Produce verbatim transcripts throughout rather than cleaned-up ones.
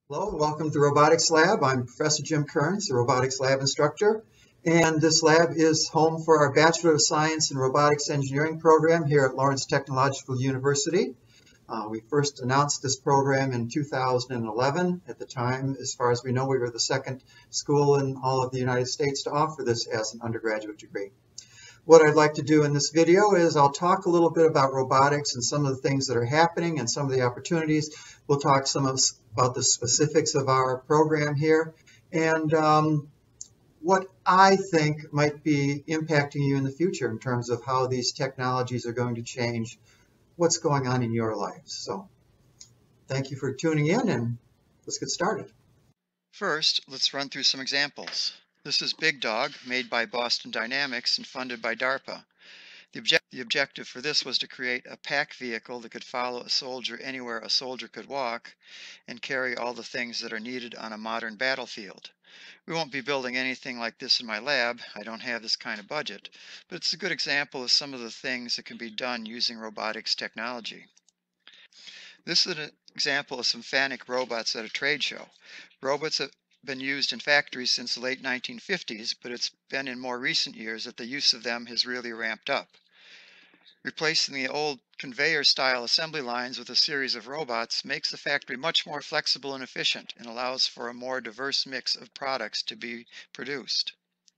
Hello and welcome to the Robotics Lab. I'm Professor Jim Kearns, the Robotics Lab instructor, and this lab is home for our Bachelor of Science in Robotics Engineering program here at Lawrence Technological University. Uh, we first announced this program in two thousand eleven. At the time, as far as we know, we were the second school in all of the United States to offer this as an undergraduate degree. What I'd like to do in this video is I'll talk a little bit about robotics and some of the things that are happening and some of the opportunities. We'll talk some of, about the specifics of our program here and um, what I think might be impacting you in the future in terms of how these technologies are going to change what's going on in your life. So thank you for tuning in, and let's get started. First, let's run through some examples. This is Big Dog, made by Boston Dynamics and funded by DARPA. The, object the objective for this was to create a pack vehicle that could follow a soldier anywhere a soldier could walk and carry all the things that are needed on a modern battlefield. We won't be building anything like this in my lab. I don't have this kind of budget, but it's a good example of some of the things that can be done using robotics technology. This is an example of some FANUC robots at a trade show. Robots have been used in factories since the late nineteen fifties, but it's been in more recent years that the use of them has really ramped up. Replacing the old conveyor-style assembly lines with a series of robots makes the factory much more flexible and efficient and allows for a more diverse mix of products to be produced.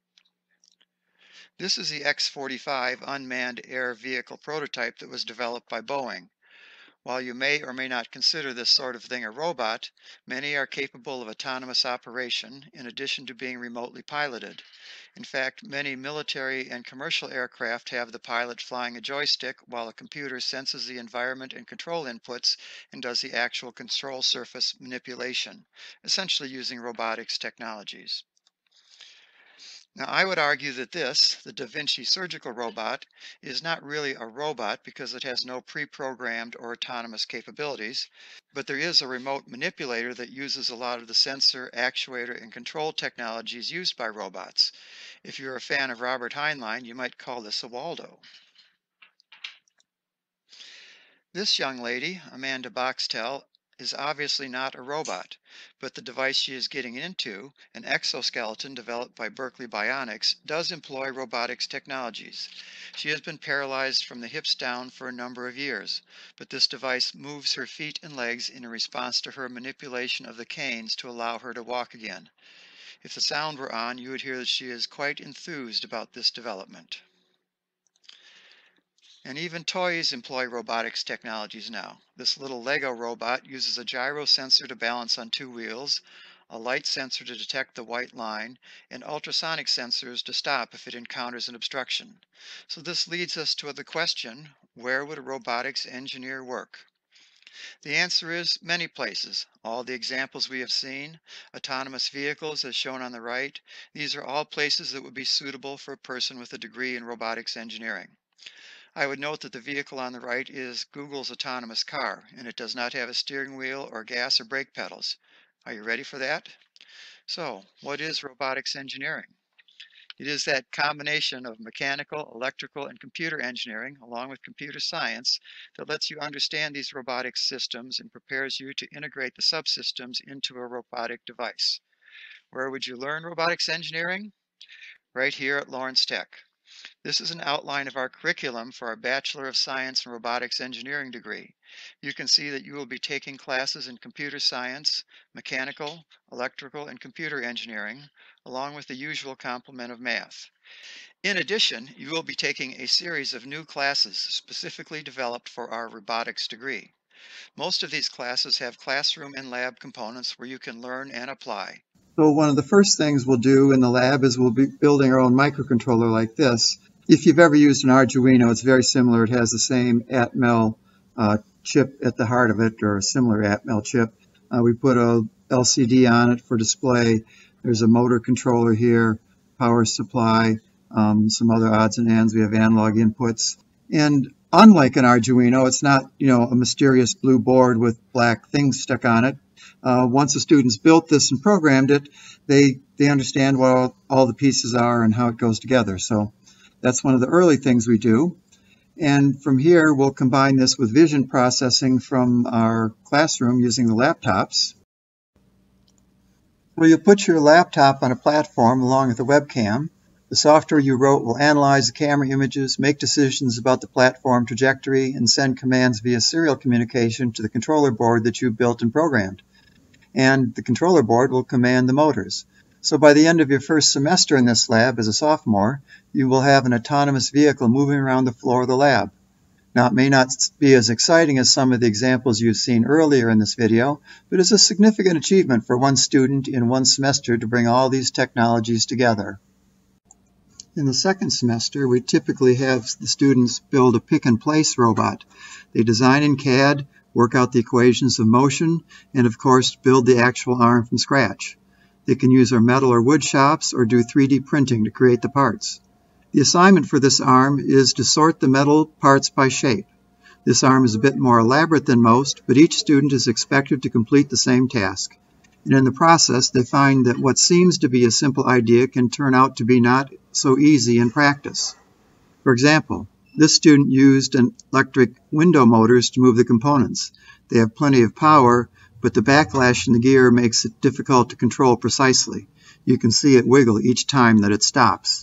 This is the X forty-five unmanned air vehicle prototype that was developed by Boeing. While you may or may not consider this sort of thing a robot, many are capable of autonomous operation in addition to being remotely piloted. In fact, many military and commercial aircraft have the pilot flying a joystick while a computer senses the environment and control inputs and does the actual control surface manipulation, essentially using robotics technologies. Now, I would argue that this, the Vinci surgical robot, is not really a robot because it has no pre-programmed or autonomous capabilities, but there is a remote manipulator that uses a lot of the sensor, actuator, and control technologies used by robots. If you're a fan of Robert Heinlein, you might call this a Waldo. This young lady, Amanda Boxtel, is obviously not a robot, but the device she is getting into, an exoskeleton developed by Berkeley Bionics, does employ robotics technologies. She has been paralyzed from the hips down for a number of years, but this device moves her feet and legs in response to her manipulation of the canes to allow her to walk again. If the sound were on, you would hear that she is quite enthused about this development. And even toys employ robotics technologies now. This little Lego robot uses a gyro sensor to balance on two wheels, a light sensor to detect the white line, and ultrasonic sensors to stop if it encounters an obstruction. So this leads us to the question, where would a robotics engineer work? The answer is many places. All the examples we have seen, autonomous vehicles as shown on the right, these are all places that would be suitable for a person with a degree in robotics engineering. I would note that the vehicle on the right is Google's autonomous car, and it does not have a steering wheel or gas or brake pedals. Are you ready for that? So, what is robotics engineering? It is that combination of mechanical, electrical, and computer engineering, along with computer science, that lets you understand these robotic systems and prepares you to integrate the subsystems into a robotic device. Where would you learn robotics engineering? Right here at Lawrence Tech. This is an outline of our curriculum for our Bachelor of Science in Robotics Engineering degree. You can see that you will be taking classes in computer science, mechanical, electrical, and computer engineering, along with the usual complement of math. In addition, you will be taking a series of new classes specifically developed for our robotics degree. Most of these classes have classroom and lab components where you can learn and apply. So one of the first things we'll do in the lab is we'll be building our own microcontroller like this. If you've ever used an Arduino, it's very similar. It has the same Atmel uh, chip at the heart of it, or a similar Atmel chip. Uh, we put a L C D on it for display. There's a motor controller here, power supply, um, some other odds and ends. We have analog inputs. And unlike an Arduino, it's not, you know, a mysterious blue board with black things stuck on it. Uh, once the students built this and programmed it, they, they understand what all, all the pieces are and how it goes together. So that's one of the early things we do. And from here, we'll combine this with vision processing from our classroom using the laptops. Well, you put your laptop on a platform along with a webcam. The software you wrote will analyze the camera images, make decisions about the platform trajectory, and send commands via serial communication to the controller board that you built and programmed. And the controller board will command the motors. So by the end of your first semester in this lab as a sophomore, you will have an autonomous vehicle moving around the floor of the lab. Now, it may not be as exciting as some of the examples you've seen earlier in this video, but it's a significant achievement for one student in one semester to bring all these technologies together. In the second semester, we typically have the students build a pick-and-place robot. They design in C A D, work out the equations of motion, and of course, build the actual arm from scratch. They can use our metal or wood shops or do three D printing to create the parts. The assignment for this arm is to sort the metal parts by shape. This arm is a bit more elaborate than most, but each student is expected to complete the same task. And in the process, they find that what seems to be a simple idea can turn out to be not so easy in practice. For example, this student used an electric window motors to move the components. They have plenty of power, but the backlash in the gear makes it difficult to control precisely. You can see it wiggle each time that it stops.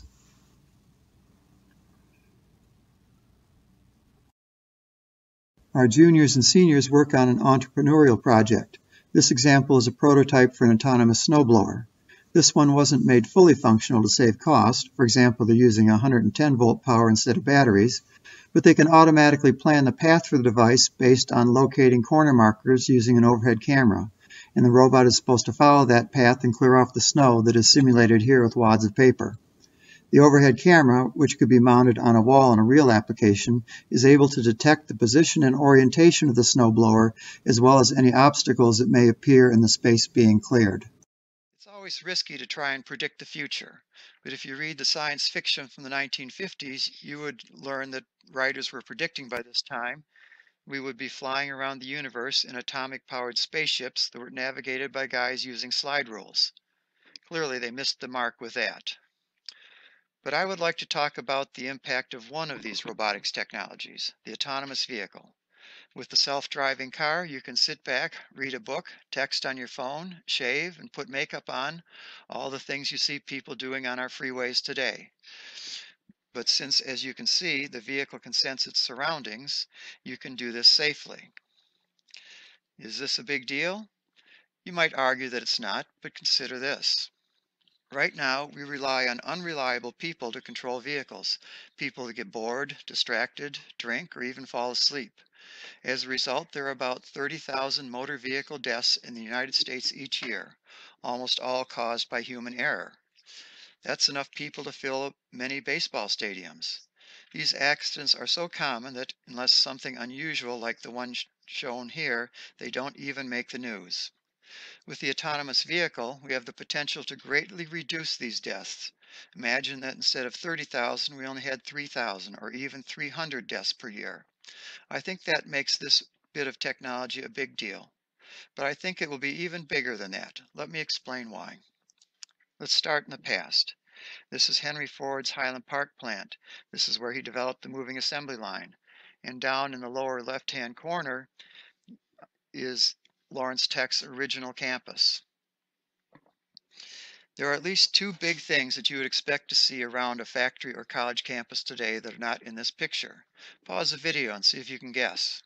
Our juniors and seniors work on an entrepreneurial project. This example is a prototype for an autonomous snowblower. This one wasn't made fully functional to save cost. For example, they're using one hundred ten volt power instead of batteries, but they can automatically plan the path for the device based on locating corner markers using an overhead camera. And the robot is supposed to follow that path and clear off the snow that is simulated here with wads of paper. The overhead camera, which could be mounted on a wall in a real application, is able to detect the position and orientation of the snowblower, as well as any obstacles that may appear in the space being cleared. It's always risky to try and predict the future, but if you read the science fiction from the nineteen fifties, you would learn that writers were predicting by this time we would be flying around the universe in atomic-powered spaceships that were navigated by guys using slide rules. Clearly, they missed the mark with that. But I would like to talk about the impact of one of these robotics technologies, the autonomous vehicle. With the self-driving car, you can sit back, read a book, text on your phone, shave, and put makeup on, all the things you see people doing on our freeways today. But since, as you can see, the vehicle can sense its surroundings, you can do this safely. Is this a big deal? You might argue that it's not, but consider this. Right now, we rely on unreliable people to control vehicles, people that get bored, distracted, drink, or even fall asleep. As a result, there are about thirty thousand motor vehicle deaths in the United States each year, almost all caused by human error. That's enough people to fill many baseball stadiums. These accidents are so common that unless something unusual like the one shown here, they don't even make the news. With the autonomous vehicle, we have the potential to greatly reduce these deaths. Imagine that instead of thirty thousand, we only had three thousand or even three hundred deaths per year. I think that makes this bit of technology a big deal. But I think it will be even bigger than that. Let me explain why. Let's start in the past. This is Henry Ford's Highland Park plant. This is where he developed the moving assembly line. And down in the lower left-hand corner is Lawrence Tech's original campus. There are at least two big things that you would expect to see around a factory or college campus today that are not in this picture. Pause the video and see if you can guess.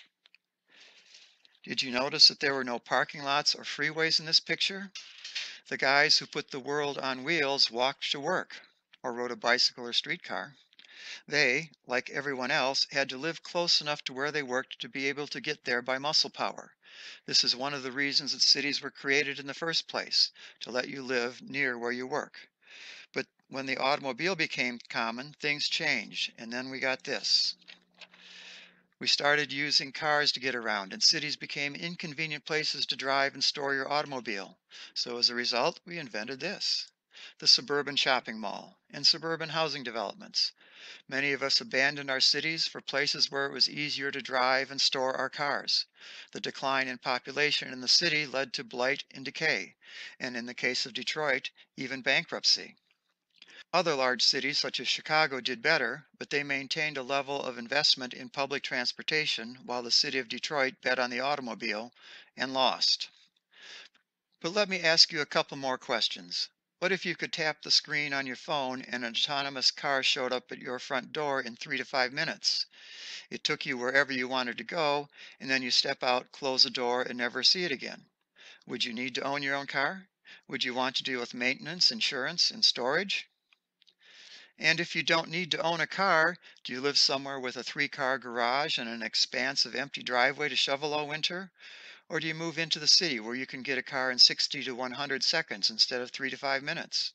Did you notice that there were no parking lots or freeways in this picture? The guys who put the world on wheels walked to work or rode a bicycle or streetcar. They, like everyone else, had to live close enough to where they worked to be able to get there by muscle power. This is one of the reasons that cities were created in the first place, to let you live near where you work. But when the automobile became common, things changed, and then we got this. We started using cars to get around, and cities became inconvenient places to drive and store your automobile. So as a result, we invented this, the suburban shopping mall and suburban housing developments. Many of us abandoned our cities for places where it was easier to drive and store our cars. The decline in population in the city led to blight and decay, and in the case of Detroit, even bankruptcy. Other large cities, such as Chicago, did better, but they maintained a level of investment in public transportation while the city of Detroit bet on the automobile and lost. But let me ask you a couple more questions. What if you could tap the screen on your phone and an autonomous car showed up at your front door in three to five minutes? It took you wherever you wanted to go, and then you step out, close the door, and never see it again. Would you need to own your own car? Would you want to deal with maintenance, insurance, and storage? And if you don't need to own a car, do you live somewhere with a three-car garage and an expansive empty driveway to shovel all winter? Or do you move into the city where you can get a car in sixty to one hundred seconds instead of three to five minutes?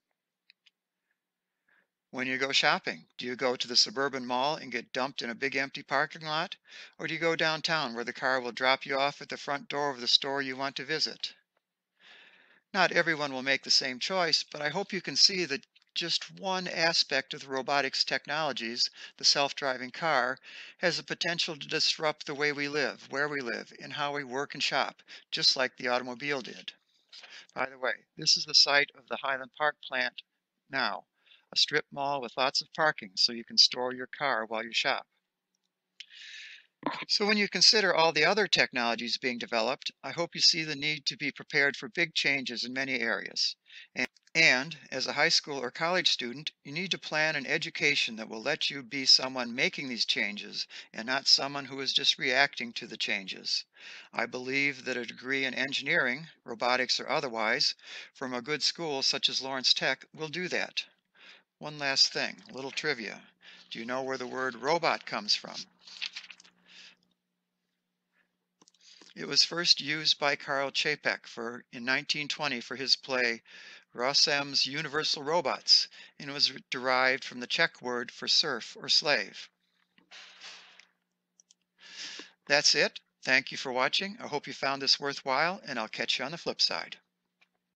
When you go shopping, do you go to the suburban mall and get dumped in a big empty parking lot? Or do you go downtown where the car will drop you off at the front door of the store you want to visit? Not everyone will make the same choice, but I hope you can see that just one aspect of the robotics technologies, the self-driving car, has the potential to disrupt the way we live, where we live, and how we work and shop, just like the automobile did. By the way, this is the site of the Highland Park plant now, a strip mall with lots of parking so you can store your car while you shop. So when you consider all the other technologies being developed, I hope you see the need to be prepared for big changes in many areas. And, and as a high school or college student, you need to plan an education that will let you be someone making these changes and not someone who is just reacting to the changes. I believe that a degree in engineering, robotics or otherwise, from a good school such as Lawrence Tech will do that. One last thing, a little trivia. Do you know where the word robot comes from? It was first used by Karl Čapek for, in nineteen twenty for his play Rossum's Universal Robots, and was derived from the Czech word for serf or slave. That's it. Thank you for watching. I hope you found this worthwhile, and I'll catch you on the flip side.